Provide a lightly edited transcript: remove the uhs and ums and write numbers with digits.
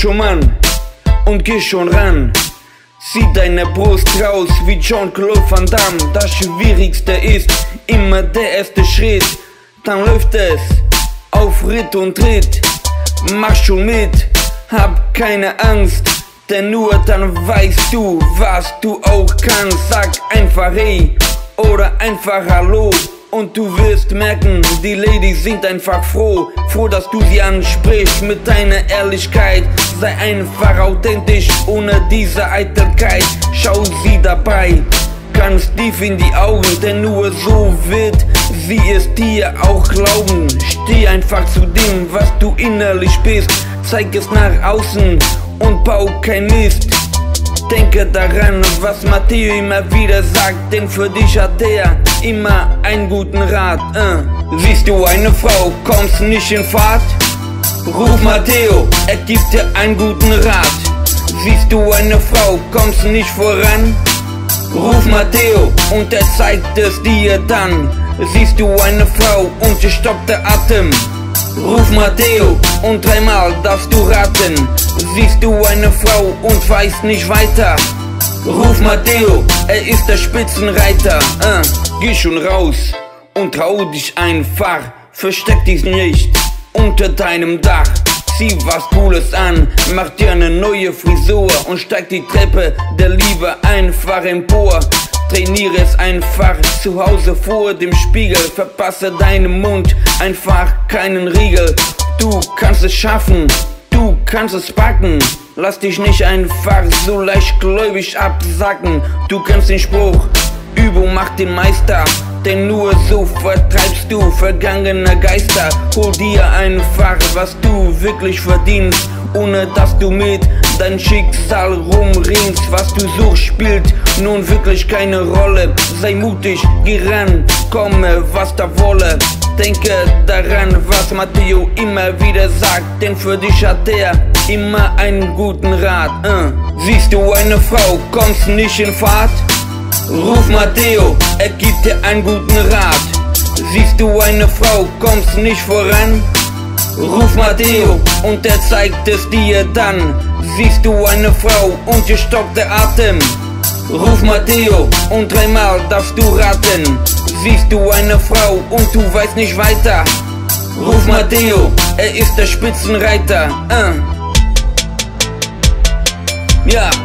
schon Mann und geh schon ran. Zieh deine Brust raus wie Jean-Claude Van Damme. Das Schwierigste ist immer der erste Schritt. Dann läuft es auf Ritt und Tritt. Mach schon mit, hab keine Angst, denn nur dann weißt du, was du auch kannst. Sag einfach hey oder einfach hallo und du wirst merken, die Ladies sind einfach froh, dass du sie ansprichst mit deiner Ehrlichkeit. Sei einfach authentisch, ohne diese Eitelkeit. Schau sie dabei ganz tief in die Augen, denn nur so wird sie es dir auch glauben. Steh einfach zu dem, was du innerlich bist. Zeig es nach außen und bau kein Mist. Denke daran, was Matteo immer wieder sagt, denn für dich hat er immer einen guten Rat. Siehst du eine Frau, kommst nicht in Fahrt? Ruf Matteo, er gibt dir einen guten Rat. Siehst du eine Frau, kommst nicht voran? Ruf Matteo und er zeigt es dir dann. Siehst du eine Frau und dir stoppt der Atem? Ruf Matteo und dreimal darfst du raten. Siehst du eine Frau und weißt nicht weiter? Ruf Matteo, er ist der Spitzenreiter. Geh schon raus und trau dich einfach. Versteck dich nicht unter deinem Dach. Zieh was Cooles an, mach dir eine neue Frisur und steig die Treppe der Liebe einfach empor. Trainiere es einfach zu Hause vor dem Spiegel. Verpasse deinem Mund einfach keinen Riegel. Du kannst es schaffen, du kannst es packen. Lass dich nicht einfach so leichtgläubig absacken. Du kennst den Spruch, Übung macht den Meister, denn nur so vertreibst du vergangene Geister. Hol dir einfach, was du wirklich verdienst, ohne dass du mit dein Schicksal rumringst. Was du suchst, spielt nun wirklich keine Rolle. Sei mutig, geh ran, komme was da wolle. Denke daran, was Matteo immer wieder sagt, denn für dich hat er immer einen guten Rat. Siehst du eine Frau, kommst nicht in Fahrt? Ruf Matteo, er gibt dir einen guten Rat. Siehst du eine Frau, kommst nicht voran? Ruf Matteo und er zeigt es dir dann. Siehst du eine Frau und dir stockt der Atem? Ruf Matteo und dreimal darfst du raten. Siehst du eine Frau und du weißt nicht weiter? Ruf Matteo, er ist der Spitzenreiter. Ja.